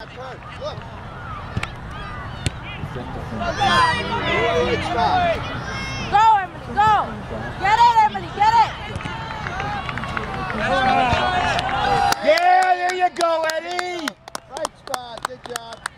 Turn. Look. Go, Emily, go. Get it, Emily, get it. Yeah, there you go, Eddie. Right spot. Good job.